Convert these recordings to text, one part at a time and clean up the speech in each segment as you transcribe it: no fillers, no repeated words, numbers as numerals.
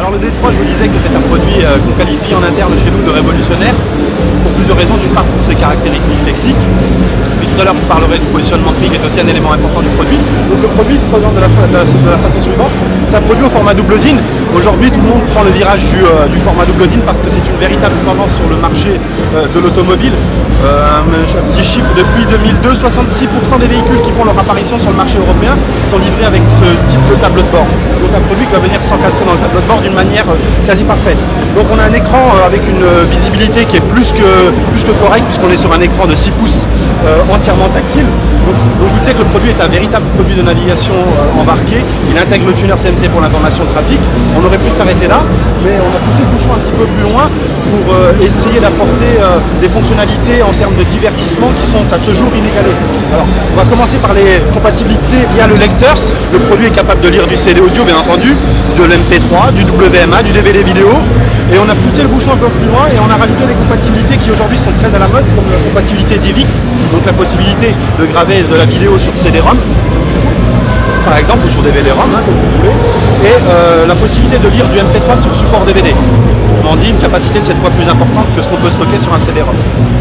Alors le D3, je vous disais que c'était un produit qu'on qualifie en interne chez nous de révolutionnaire pour plusieurs raisons. D'une part pour ses caractéristiques techniques. Puis tout à l'heure je vous parlerai du positionnement prix qui est aussi un élément important du produit. Donc le produit se présente de la façon suivante. C'est un produit au format double DIN. Aujourd'hui tout le monde prend le virage du format double DIN parce que c'est une véritable tendance sur le marché de l'automobile. Un petit chiffre, depuis 2002, 66% des véhicules qui font leur apparition sur le marché européen sont livrés avec ce type de tableau de bord. Donc un produit qui va venir s'encastrer dans le tableau de bord d'une manière quasi parfaite. Donc on a un écran avec une visibilité qui est plus que correcte puisqu'on est sur un écran de 6 pouces entièrement tactile. Donc je vous disais que le produit est un véritable produit de navigation embarqué. Il intègre le tuner TMC pour l'information de trafic. On aurait pu s'arrêter là, mais on a poussé le bouchon un petit peu plus loin pour essayer d'apporter des fonctionnalités en termes de divertissement qui sont à ce jour inégalées. Alors, on va commencer par les compatibilités via le lecteur. Le produit est capable de lire du CD audio, bien entendu, de l'MP3, du WMA, du DVD vidéo. Et on a poussé le bouchon un peu plus loin et on a rajouté des compatibilités qui aujourd'hui sont très à la mode, comme la compatibilité DivX, donc la possibilité de graver de la vidéo sur CD-ROM, par exemple, ou sur DVD-ROM, comme vous voulez, et la possibilité de lire du MP3 sur support DVD. On dit une capacité 7 fois plus importante que ce qu'on peut stocker sur un CD-ROM.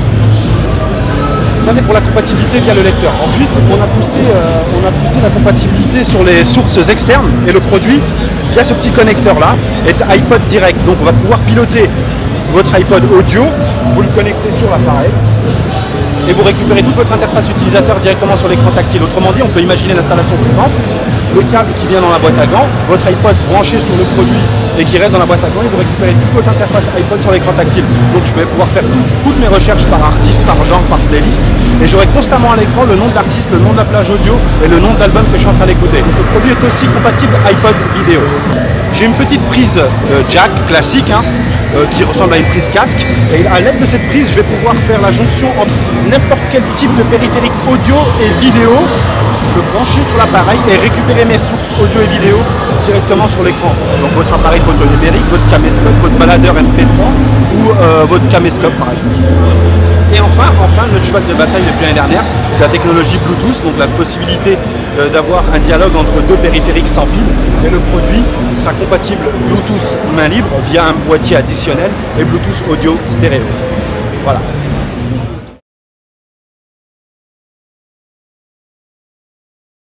Ça c'est pour la compatibilité via le lecteur. Ensuite, on a poussé la compatibilité sur les sources externes et le produit via ce petit connecteur là est iPod direct. Donc on va pouvoir piloter votre iPod audio, vous le connectez sur l'appareil et vous récupérez toute votre interface utilisateur directement sur l'écran tactile. Autrement dit, on peut imaginer l'installation suivante, le câble qui vient dans la boîte à gants, votre iPod branché sur le produit et qui reste dans la boîte à gants et vous récupérez toute votre interface iPod sur l'écran tactile. Donc je vais pouvoir faire toutes mes recherches par artiste, par genre, par playlist et j'aurai constamment à l'écran le nom de l'artiste, le nom de la plage audio et le nom de l'album que je suis en train d'écouter. Le produit est aussi compatible iPod vidéo. J'ai une petite prise jack classique qui ressemble à une prise casque et à l'aide de cette prise je vais pouvoir faire la jonction entre n'importe quel type de périphérique audio et vidéo, le brancher sur l'appareil et récupérer mes sources audio et vidéo directement sur l'écran. Donc votre appareil photo numérique, votre caméscope, votre baladeur MP3 ou votre caméscope par exemple. Et enfin, le cheval de bataille depuis l'année dernière, c'est la technologie Bluetooth, donc la possibilité d'avoir un dialogue entre deux périphériques sans fil. Et le produit sera compatible Bluetooth main libre via un boîtier additionnel et Bluetooth audio stéréo. Voilà.